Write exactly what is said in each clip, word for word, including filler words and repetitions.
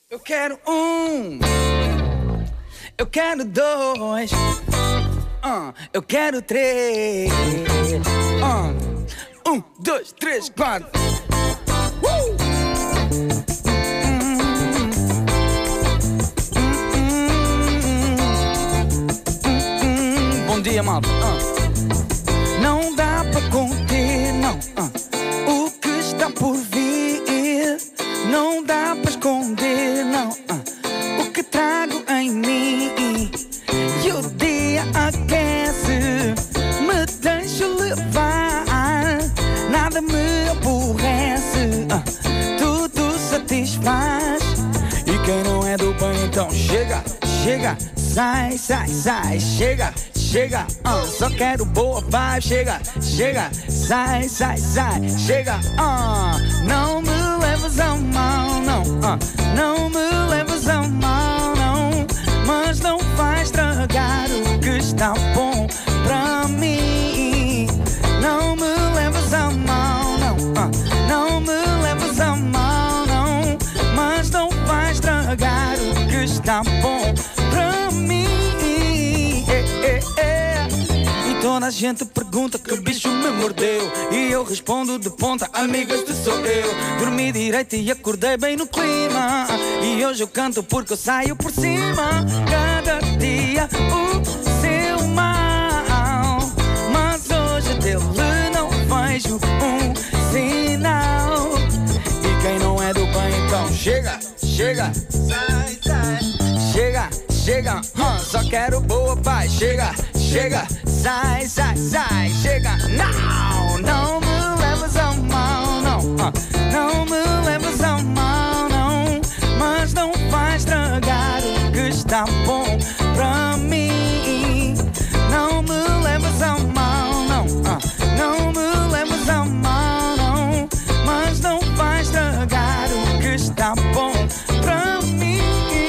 Eu quero um, eu quero dois, uh, eu quero três, uh, um, dois, três, quatro. Uh! Bom dia, malta. Uh. Não dá para conter, não. Uh. O que está por vir, não dá para esconder, não. Uh. O que trago em mim, e o dia aquece, me deixa levar, nada me aborrece, uh. Tudo satisfaz. E quem não é do bem, então chega, chega. Sai, sai, sai, chega, chega, uh, só quero boa vibe, chega, chega, sai, sai, sai, chega, uh, não me leves a mal, não, uh, não me leves a mal, não, mas não vai estragar o que está bom pra mim, não me leves a mal, não, uh, não me leves a mal, não, mas não vai estragar o que está bom pra mim. É, é, é. E toda a gente pergunta que bicho me mordeu, e eu respondo de ponta, amigas de sou eu. Dormi direito e acordei bem no clima, e hoje eu canto porque eu saio por cima. Cada dia o seu mal, mas hoje dele não vejo um sinal. E quem não é do bem, então chega, chega, sai, sai, chega, chega, uh, só quero boa paz, chega, chega, sai, sai, sai, chega, não, não me leves a mal, não, uh, não me leves a mal, não, mas não vai estragar o que está bom pra mim, não me leves a mal, não, uh, não me leves a mal, não, mas não vai estragar o que está bom pra mim.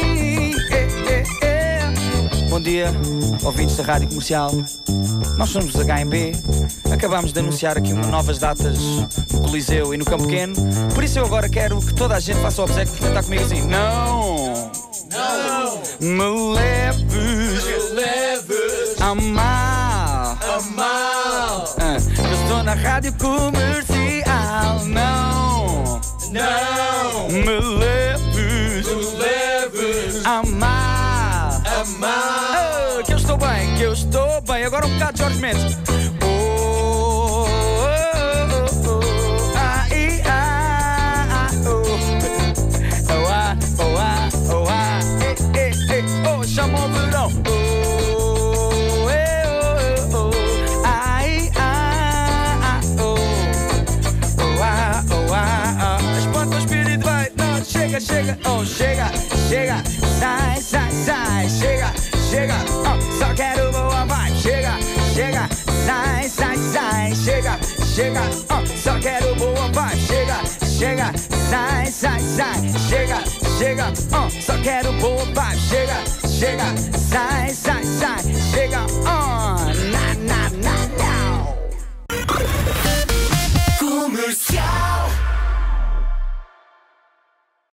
Bom dia, ouvintes da Rádio Comercial. Nós somos os H M B. Acabámos de anunciar aqui umas novas datas no Coliseu e no Campo Pequeno. Por isso eu agora quero que toda a gente faça o obséquio de cantar comigo assim. Não, não me leves, me leves a mal, a mal. Ah, eu estou na Rádio Comercial. Não, não me leves, me leves a mal, a mal. Oh, que eu estou bem, que eu estou bem. Agora um bocado de Jorge Mendes. Oh, oh, oh, oh, ah, i, ah, ah, oh. Oh, ah, oh, ah, oh, ah, eh, eh, eh, oh, chama o verão. Oh, eh, oh, oh, oh, ah, i, ah, ah, oh. Oh, ah, oh, ah, ah. Espanta o espírito, vai. Não, chega, chega, oh, chega, chega. Sai, sai, sai, chega, chega, oh, só quero boa vibe, chega, chega, sai, sai, sai, chega, chega, oh, só quero boa vibe, chega, chega, sai, sai, sai, chega, chega, oh, só quero boa vibe, chega, chega, sai, sai, sai,